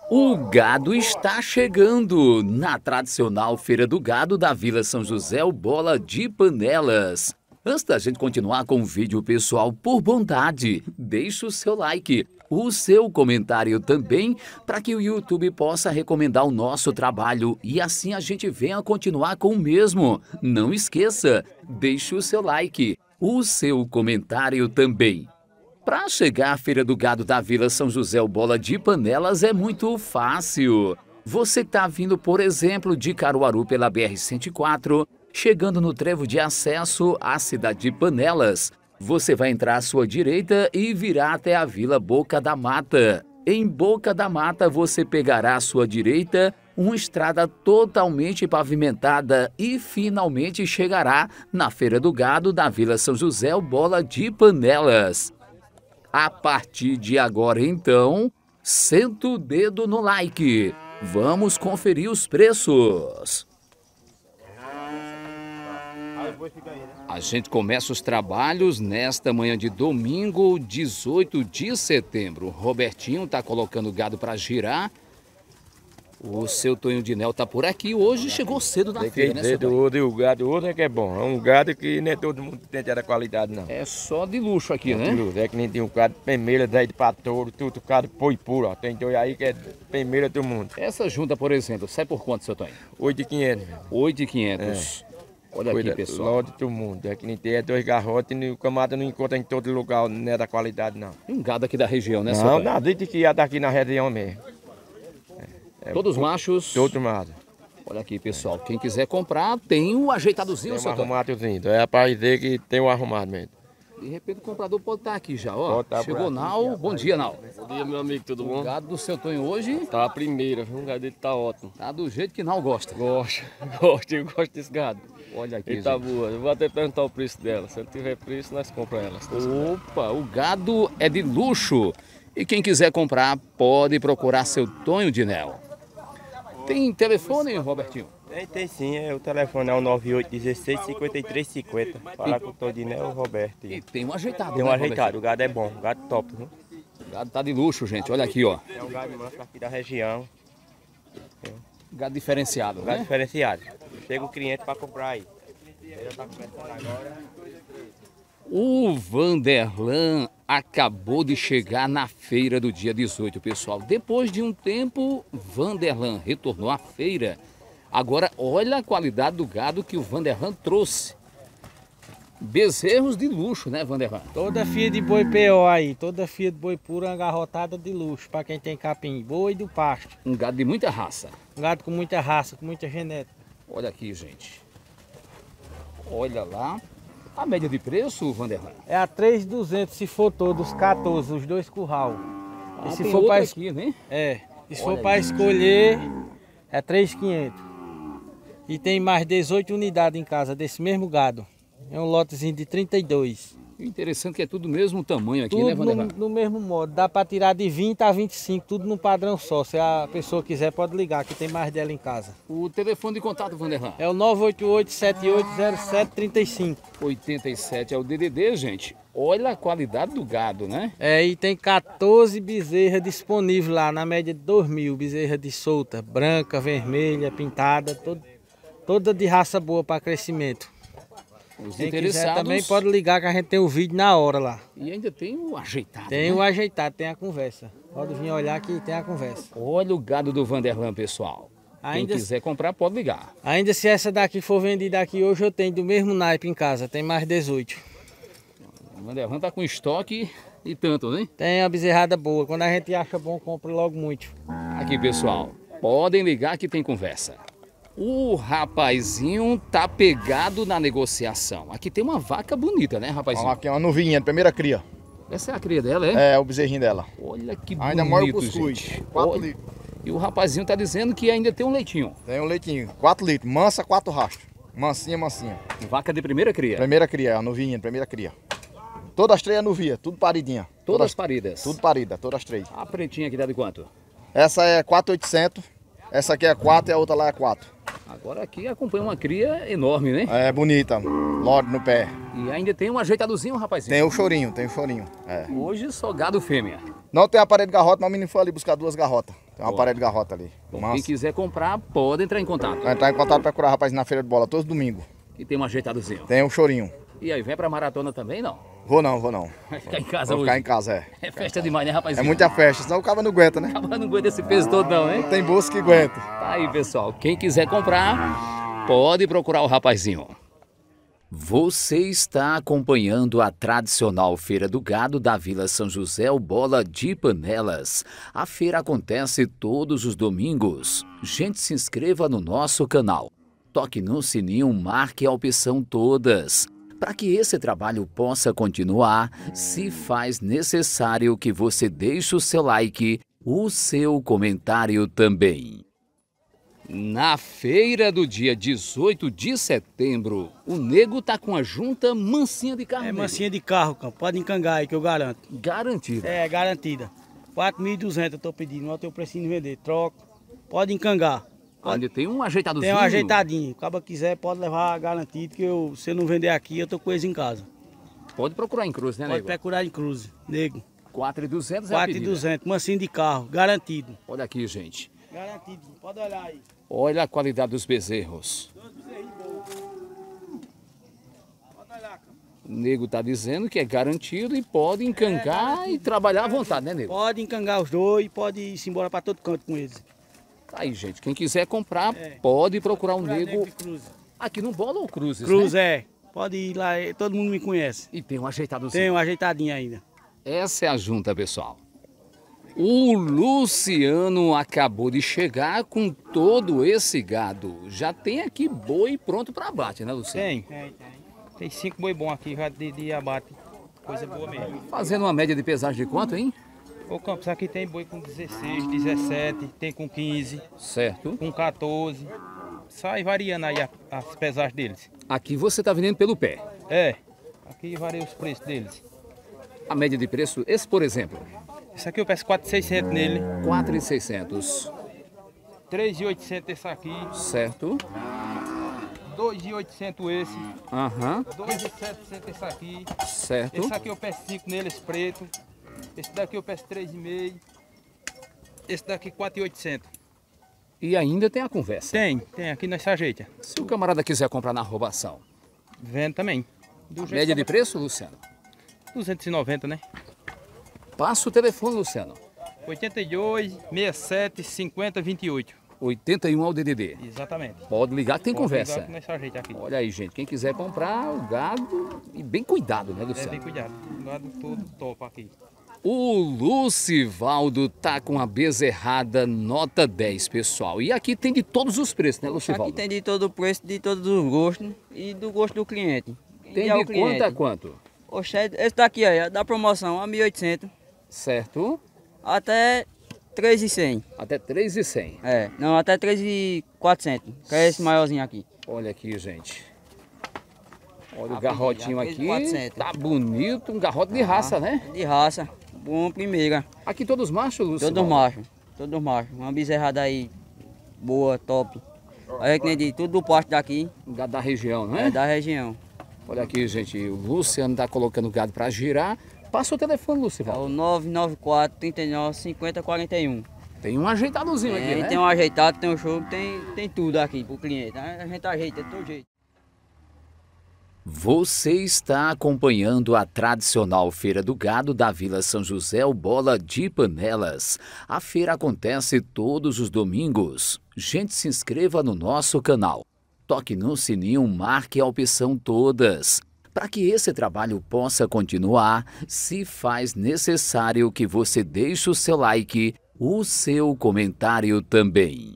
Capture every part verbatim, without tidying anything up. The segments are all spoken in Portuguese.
O gado está chegando na tradicional Feira do Gado da Vila São José, o Bola de Panelas. Antes da gente continuar com o vídeo, pessoal, por bondade, deixe o seu like, o seu comentário também, para que o YouTube possa recomendar o nosso trabalho e assim a gente venha continuar com o mesmo. Não esqueça, deixe o seu like, o seu comentário também. Para chegar à Feira do Gado da Vila São José, o Bola de Panelas, é muito fácil. Você está vindo, por exemplo, de Caruaru pela B R cento e quatro, chegando no trevo de acesso à cidade de Panelas. Você vai entrar à sua direita e virá até a Vila Boca da Mata. Em Boca da Mata, você pegará à sua direita uma estrada totalmente pavimentada e finalmente chegará na Feira do Gado da Vila São José, o Bola de Panelas. A partir de agora, então, senta o dedo no like. Vamos conferir os preços. A gente começa os trabalhos nesta manhã de domingo, dezoito de setembro. Robertinho está colocando o gado para girar. O seu Tonho de Nel está por aqui. Hoje chegou cedo na feira, né, seu Tonho? O gado hoje é que é bom. É um gado que nem todo mundo tem da qualidade, não. É só de luxo aqui, é né? De luxo. É que nem tem um gado pemeira, daí para touro, tudo, gado poi puro. Ó. Tem dois aí que é pemeira do mundo. Essa junta, por exemplo, sai por quanto, seu Tonho? oito mil e quinhentos. oito mil e quinhentos. É. Olha Cuida, aqui, pessoal. Lote do mundo. É que nem tem é dois garrotes e o camada não encontra em todo lugar, não é da qualidade, não. E um gado aqui da região, né, seu Não, Tonho? nada, desde que ia daqui na região mesmo. É, Todos é, machos? Todos machos. Olha aqui, pessoal. Quem quiser comprar, tem um ajeitadozinho, tem um seu Tonho. arrumadozinho. É para dizer que tem um arrumado mesmo. De repente o comprador pode estar aqui já, ó. Tá Chegou Nau. Bom dia, Nau. Bom dia, meu amigo, tudo bom? O gado do seu Tonho hoje tá a primeira, viu? O gado dele tá ótimo. Tá do jeito que Nau gosta. Gosto, gosto, eu gosto desse gado. Olha aqui, ele tá boa. Eu vou até perguntar o preço dela. Se ele tiver preço, nós compramos ela. Opa, o gado é de luxo. E quem quiser comprar, pode procurar seu Tonho de Nel. Tem telefone, Robertinho? Tem, tem sim, é, o telefone é o nove oito um seis, cinco três cinco zero. Falar com o Todinel ou o Roberto. E tem um ajeitado, Tem um né, ajeitado, o gado é bom, o gado top. Viu? O gado tá de luxo, gente, olha aqui, ó. É um gado manso aqui da região. Gado diferenciado, gado né? diferenciado. Chega o cliente para comprar aí. Ele já tá começando agora. O Vanderlan acabou de chegar na feira do dia dezoito, pessoal. Depois de um tempo, Vanderlan retornou à feira. Agora, olha a qualidade do gado que o Vanderlan trouxe. Bezerros de luxo, né, Vanderlan? Toda fia de boi P O aí, toda fia de boi pura, agarrotada de luxo, para quem tem capim, boi do pasto. Um gado de muita raça. Um gado com muita raça, com muita genética. Olha aqui, gente. Olha lá. A média de preço, Vanderlan? É a três mil e duzentos se for todos, quatorze, os dois curral. Ah, e se tem for para aqui, né? É, e se Olha for para escolher, é três mil e quinhentos. E tem mais dezoito unidades em casa desse mesmo gado. É um lotezinho de trinta e dois. O interessante é que é tudo do mesmo tamanho aqui, tudo né, Vanderlan? No, no mesmo modo. Dá para tirar de vinte a vinte e cinco, tudo no padrão só. Se a pessoa quiser, pode ligar, que tem mais dela em casa. O telefone de contato, Vanderlan? É o nove oito oito, sete oito zero sete, três cinco. oitenta e sete é o D D D, gente. Olha a qualidade do gado, né? É, e tem quatorze bezerras disponíveis lá, na média de dois mil. Bezerra de solta, branca, vermelha, pintada, todo, toda de raça boa para crescimento. Os Quem interessados quiser também pode ligar que a gente tem o vídeo na hora lá. E ainda tem o ajeitado, Tem né? o ajeitado, tem a conversa. Pode vir olhar que tem a conversa. Olha o gado do Vanderlan, pessoal. Ainda Quem quiser comprar, pode ligar. Ainda se essa daqui for vendida aqui hoje, eu tenho do mesmo naipe em casa. Tem mais dezoito. O Vanderlan tá com estoque e tanto, né? Tem a bezerrada boa. Quando a gente acha bom, compra logo muito. Aqui, pessoal. Podem ligar que tem conversa. O rapazinho tá pegado na negociação. Aqui tem uma vaca bonita, né, rapazinho? Aqui é uma novinha, primeira cria. Essa é a cria dela, é? É, o bezerrinho dela. Olha que ainda bonito, mora o cuscuz, gente. quatro litros. E o rapazinho tá dizendo que ainda tem um leitinho. Tem um leitinho, quatro litros, mansa, quatro rastros. Mansinha, mansinha. Vaca de primeira cria? Primeira cria, a novinha, primeira cria. Todas as três é novia, tudo paridinha. Todas, todas paridas? Tudo parida, todas as três. A pretinha aqui dá de quanto? Essa é quatro mil e oitocentos, essa aqui é quatro e a outra lá é quatro. Agora aqui acompanha uma cria enorme, né? É bonita, lorde no pé. E ainda tem um ajeitadozinho, rapazinho? Tem o chorinho, tem o chorinho. É. Hoje só gado fêmea. Não tem aparelho de garrota, mas o menino foi ali buscar duas garrotas. Tem um Boa. aparelho de garrota ali. Bom, Massa. quem quiser comprar, pode entrar em contato. Vai entrar em contato para procurar rapaz na feira de bola, todos domingo. E tem um ajeitadozinho. Tem o chorinho. E aí, vem pra maratona também, não? Vou não, vou não. Vai ficar em casa Vou hoje? ficar em casa, é. É festa demais, né, É rapazinho? muita festa, senão o cara não aguenta, né? Acaba não aguenta esse peso todo não, hein? Não tem bolso que aguenta. Tá aí, pessoal. Quem quiser comprar, pode procurar o rapazinho. Você está acompanhando a tradicional Feira do Gado da Vila São José o Bola de Panelas. A feira acontece todos os domingos. Gente, se inscreva no nosso canal. Toque no sininho, marque a opção todas. Para que esse trabalho possa continuar, se faz necessário que você deixe o seu like, o seu comentário também. Na feira do dia dezoito de setembro, o nego tá com a junta mansinha de carro. É nego. mansinha de carro, cara. Pode encangar aí que eu garanto. Garantido. É, garantida. quatro mil e duzentos eu tô pedindo, não tem o precinho de vender. Troca. Pode encangar. Onde tem um ajeitadozinho. Tem um ajeitadinho. Se o quiser, pode levar garantido que eu, se eu não vender aqui, eu tô com eles em casa. Pode procurar em Cruz, né, Pode nego? procurar em Cruz, nego. quatro mil e duzentos é a quatro mil e pedida. duzentos, mansinho de carro, garantido. Olha aqui, gente. Garantido, pode olhar aí. Olha a qualidade dos bezerros. Pode olhar, cara. O nego tá dizendo que é garantido e pode encangar É, e trabalhar à vontade, né, nego? Pode encangar os dois, pode ir embora pra todo canto com eles. Tá aí, gente. Quem quiser comprar, É. pode procurar o Procurar nego de Cruz. aqui no Bola ou Cruzes, Cruz né? é. Pode ir lá, todo mundo me conhece. E tem um ajeitadozinho. Tem um ajeitadinho ainda. Essa é a junta, pessoal. O Luciano acabou de chegar com todo esse gado. Já tem aqui boi pronto para abate, né, Luciano? Tem. Tem cinco boi bons aqui já de, de abate. Coisa boa mesmo. Fazendo uma média de pesagem de quanto, hein? O Campos aqui tem boi com dezesseis, dezessete, tem com quinze, Certo. com quatorze. Sai variando aí a- as pesagens deles. Aqui você está vendendo pelo pé. É, aqui varia os preços deles. A média de preço, esse por exemplo, Esse aqui eu peço quatro mil e seiscentos nele, quatro mil e seiscentos. três mil e oitocentos esse aqui, Certo. dois mil e oitocentos esse, Aham. dois mil e setecentos esse aqui. Certo. Esse aqui eu peço cinco nele, esse preto. Esse daqui eu peço três vírgula cinco. Esse daqui quatro mil e oitocentos. E ainda tem a conversa. Tem, tem aqui nessa ajeita. Se o camarada quiser comprar na roubação, Vendo também. Do jeito média que de preço, Luciano? duzentos e noventa, né? Passa o telefone, Luciano. oitenta e dois, sessenta e sete, cinquenta, vinte e oito. oitenta e um ao D D D. Exatamente. Pode ligar que tem Pode conversa. ligar que nessa ajeita aqui. Olha aí, gente. Quem quiser comprar o gado, e bem cuidado, né, É bem Luciano? cuidado. O gado todo top aqui. O Lucivaldo tá com a bezerrada nota dez, pessoal. E aqui tem de todos os preços, né, Lucivaldo? Aqui tem de todo o preço, de todos os gostos e do gosto do cliente. Tem E ao de cliente. quanto a quanto? Oxe, esse daqui aí, é da promoção a mil e oitocentos Certo? até três mil e cem. Até três mil e cem. É, não, até três mil e quatrocentos, que é esse maiorzinho aqui. Olha aqui, gente. Olha o Ah, garrotinho aquele aqui. quatrocentos. Tá bonito. Um garrote de raça, né? De raça, bom primeira. Aqui todos machos, Lucivaldo? Todos machos, todos machos. Uma bezerrada aí, boa, top. Aí que nem diz, tudo do pasto daqui, Gado da região, né? é da região. Olha aqui, gente. O Luciano tá colocando o gado pra girar. Passa o telefone, É Lucivaldo. o nove nove quatro, trinta e nove, cinquenta, quarenta e um. Tem um ajeitadozinho aqui, Tem, né? tem um ajeitado, tem um show, tem, tem tudo aqui pro cliente. A gente ajeita de todo jeito. Você está acompanhando a tradicional Feira do Gado da Vila São José o Bola de Panelas. A feira acontece todos os domingos. Gente, se inscreva no nosso canal. Toque no sininho, marque a opção todas. Para que esse trabalho possa continuar, se faz necessário que você deixe o seu like, o seu comentário também.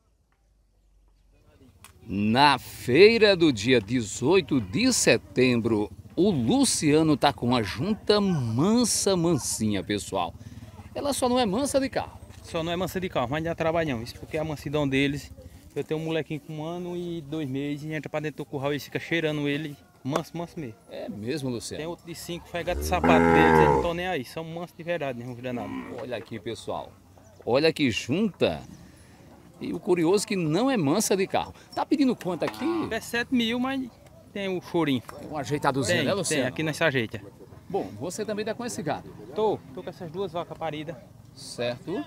Na feira do dia dezoito de setembro, o Luciano tá com a junta mansa mansinha, pessoal. Ela só não é mansa de carro. Só não é mansa de carro, mas dá trabalhão. Isso porque é a mansidão deles. Eu tenho um molequinho com um ano e dois meses e entra pra dentro do curral e fica cheirando ele. Manso, manso mesmo. É mesmo, Tem Luciano? outro de cinco, faz gato de sapato deles, eles não estão nem aí. São mansos de verdade, né? Os danados. Olha aqui, pessoal. Olha que junta. E o curioso é que não é mansa de carro. Tá pedindo quanto aqui? É sete mil, mas tem o chorinho. Um ajeitadozinho, Tem, né, tem, Luciano? aqui nessa ajeita. Bom, você também tá com esse gado. Tô, tô com essas duas vacas paridas. Certo.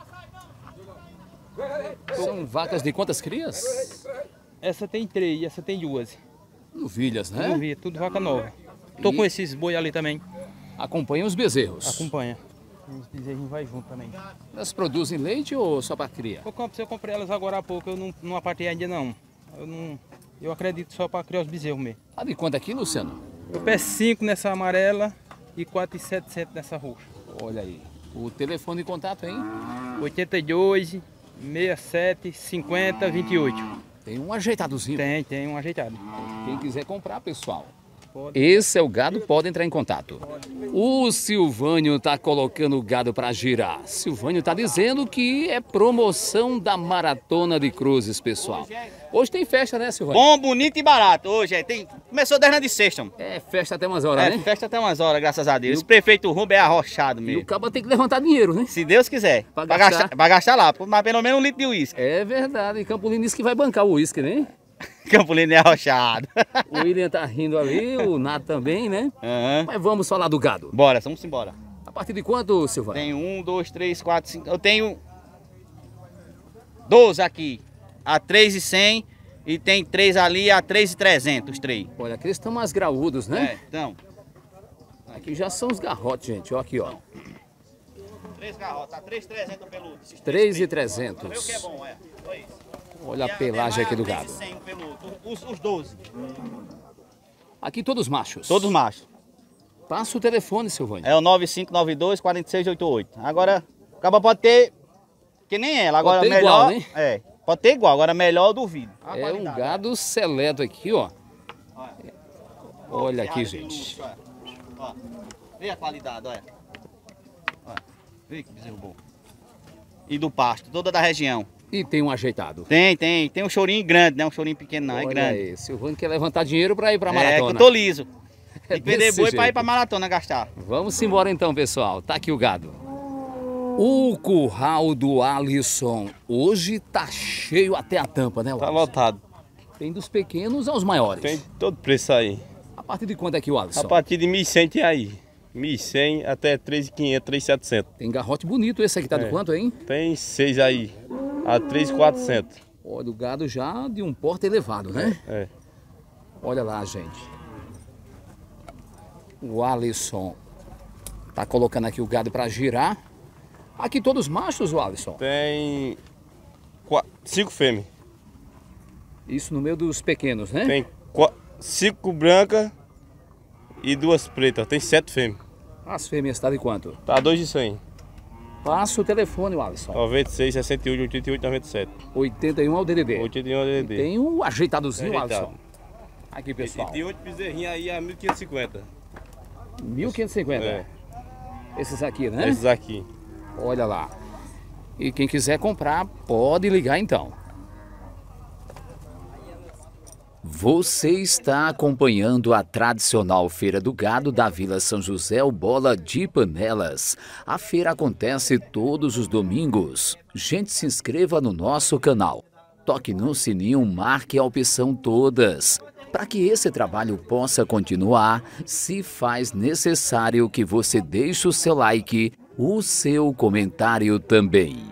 São vacas de quantas crias? Essa tem três e essa tem duas. Novilhas, né? Não vi, tudo vaca nova. Tô E- com esses boi ali também. Acompanham os bezerros. Acompanha. Os bezerrinhos vai junto também. Elas produzem leite ou só para cria? Eu, comp- eu comprei elas agora há pouco, eu não, não apartei ainda não. Eu não. Eu acredito só para criar os bezerros mesmo. Tá de quanto aqui, Luciano? Eu peço cinco nessa amarela e quatro mil e setecentos nessa roxa. Olha aí. O telefone de contato, hein? oitenta e dois, sessenta e sete, cinquenta, vinte e oito. Tem um ajeitadozinho. Tem, tem um ajeitado. Quem quiser comprar, pessoal. Pode. Esse é o gado, pode entrar em contato. O Silvânio tá colocando o gado para girar. Silvânio tá dizendo que é promoção da Maratona de Cruzes, pessoal. Hoje tem festa, né, Silvânio? Bom, bonito e barato. Hoje é, tem... começou dez de sexta. É festa até umas horas, É, né? festa até umas horas, graças a Deus. Esse prefeito Rubem é arrochado E o mesmo. cabo tem que levantar dinheiro, né? Se Deus quiser. Pra Pra gastar. gastar, pra gastar lá, mas pelo menos um litro de uísque. É verdade. E Campolino disse que vai bancar o uísque, né? Campolino é arrochado. O William tá rindo ali, o Nato também, né? Aham. Mas vamos falar do gado. Bora, vamos embora. A partir de quanto, Silvânio? Tem um, dois, três, quatro, cinco. Eu tenho doze aqui, a três mil e cem e tem três ali a três mil e trezentos, os três. Olha, aqueles estão mais graúdos, né? É, então. Aqui já são os garrotes, gente. Ó aqui, ó. Três garrotas, a três mil e trezentos peludo. esses três mil e Vê o que é trezentos. bom, é. Olha isso. Olha a E a pelagem demais, aqui do a gado. três mil e cem peludo, os, os doze. Aqui todos machos. Todos machos. Passa o telefone, Silvânio. É o nove cinco nove dois, quatro seis oito oito. Agora, o cabo pode ter que nem ela. Agora Pode ter melhor. igual, né? É, pode ter igual, agora melhor eu duvido. A É um qualidade, gado seleto aqui, ó. Olha. Olha aqui, Olha, gente. olha. Ó, vê a qualidade, olha. Olha. Vê que bezerro bom. E do pasto, toda da região. E tem um ajeitado. Tem, tem. Tem um chorinho grande, não é um chorinho pequeno, não. É Olha grande. aí, Silvânio quer levantar dinheiro para ir para É, que maratona. eu tô liso. É Tem que vender desse boi pra ir jeito. pra maratona gastar. Vamos embora então, pessoal. Tá aqui o gado. O curral do Alisson hoje tá cheio até a tampa, né, Tá Alisson? lotado. Tem dos pequenos aos maiores. Tem todo preço aí. A partir de quanto é que o Alisson? A partir de mil e cem tem aí. mil e cem até três mil e quinhentos, três mil e setecentos. Tem garrote bonito. Esse aqui tá de É. quanto, hein? Tem seis aí. A três mil e quatrocentos. Olha, o gado já de um porte elevado, né? É. Olha lá, gente. O Alisson tá colocando aqui o gado para girar. Aqui todos machos, o Alisson? Tem qua- cinco fêmeas. Isso no meio dos pequenos, né? Tem qua- cinco brancas e duas pretas. Tem sete fêmeas. As fêmeas tá de quanto? Tá dois de cem. Passa o telefone, o Alisson. noventa e seis, sessenta e oito, oitenta e oito, noventa e sete. oitenta e um ao D D D. oitenta e um D D D. Tem um ajeitadozinho, Ajeitado. Alisson. Aqui, pessoal. E oito bezerrinhos aí a mil quinhentos e cinquenta. mil quinhentos e cinquenta. É. Esses aqui, né? Esses aqui. Olha lá. E quem quiser comprar, pode ligar então. Você está acompanhando a tradicional Feira do Gado da Vila São José, o Bola de Panelas. A feira acontece todos os domingos. Gente, se inscreva no nosso canal. Toque no sininho, marque a opção todas. Para que esse trabalho possa continuar, se faz necessário que você deixe o seu like, o seu comentário também.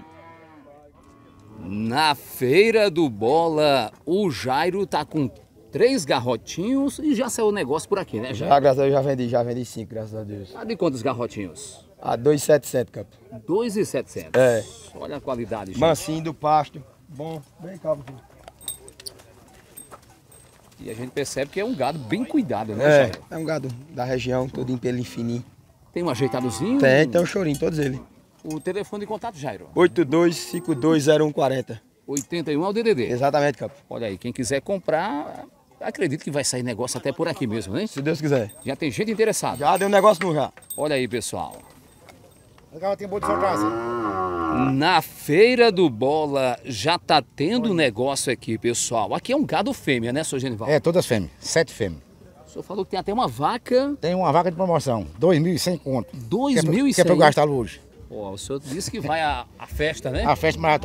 Na Feira do Bola, o Jairo tá com três garrotinhos e já saiu o negócio por aqui, né, Jairo? Já, graças a Deus, já vendi, já vendi cinco, graças a Deus. Tá de quantos garrotinhos? A dois mil e setecentos, campo. dois mil e setecentos. É. Olha a qualidade, gente. Mansinho do pasto. Bom, bem calmo aqui. E a gente percebe que é um gado bem cuidado, né, É, Jairo? é um gado da região, todo em pelo fininho. Tem um ajeitadozinho? Tem, tem um chorinho, todos eles. O telefone de contato, Jairo? oito dois cinco dois zero um quatro zero. oitenta e um é o D D D. Exatamente, campo. Olha aí, quem quiser comprar, acredito que vai sair negócio até por aqui mesmo, né? Se Deus quiser. Já tem gente interessada. Já deu um negócio no já. Olha aí, pessoal. Tem boa de sua casa. Na Feira do Bola já tá tendo negócio aqui, pessoal. Aqui é um gado fêmea, né, seu Genival? É, todas fêmeas, sete fêmeas. O senhor falou que tem até uma vaca. Tem uma vaca de promoção, dois mil e cem conto. dois mil e Que é pra eu cem. gastá-lo hoje. Ó, o senhor disse que vai à, à festa, né? A festa maratona.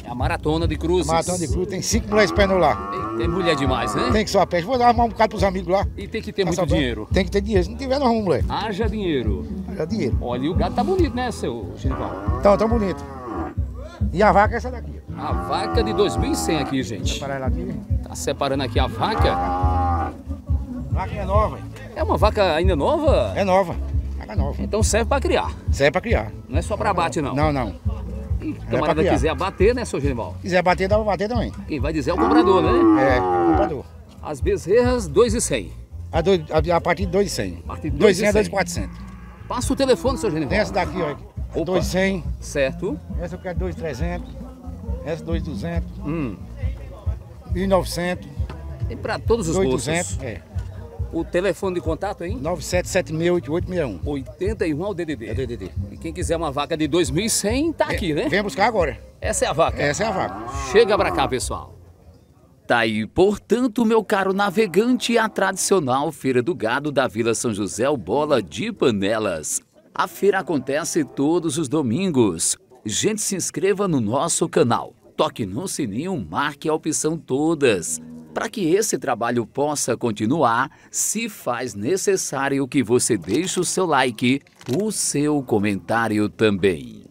É a maratona de cruzes. A maratona de cruzes, tem cinco mulheres esperando lá. Ei, tem mulher demais, né? Tem que ser a peste. Vou dar arrumar um bocado pros amigos lá. E tem que ter Passar muito bem. dinheiro. Tem que ter dinheiro. Se não tiver, não arruma mulher. Haja dinheiro. Haja dinheiro. Olha, e o gado tá bonito, né, seu Genival? Então, tão bonito. E a vaca é essa daqui. A vaca de dois mil e cem aqui, gente. Separar ela aqui. Tá separando aqui a vaca. A vaca é nova. É uma vaca ainda nova? É nova. Vaca nova. Então serve pra criar. Serve pra criar. Não é só pra abate, não. Não, não. E É camarada pra criar. quiser abater, né, seu Genival? Quiser bater, dá pra bater também. Quem vai dizer é o comprador, né? É, é o comprador. As bezerras, dois mil e cem. A, dois, a, a partir de dois mil e cem. A partir de dois mil e cem a dois dois mil e mil e cem. quatrocentos. Passa o telefone, seu Genival. Tem essa daqui, ó. Opa. dois mil e cem. Certo. Essa eu quero dois mil e trezentos. Essa dois mil e duzentos. Hum. mil e novecentos. Tem pra todos os dois mil e gostos. duzentos. É. O telefone de contato, hein? nove sete sete seis oito oito seis um. oitenta e um ao D D D. É D D D. E quem quiser uma vaca de dois mil e cem, tá aqui, né? Vem buscar agora. Essa é a vaca. Essa é a vaca. Chega pra cá, pessoal. Tá aí, portanto, meu caro navegante, a tradicional Feira do Gado da Vila São José, o Bola de Panelas. A feira acontece todos os domingos. Gente, se inscreva no nosso canal. Toque no sininho, marque a opção todas. Para que esse trabalho possa continuar, se faz necessário que você deixe o seu like, o seu comentário também.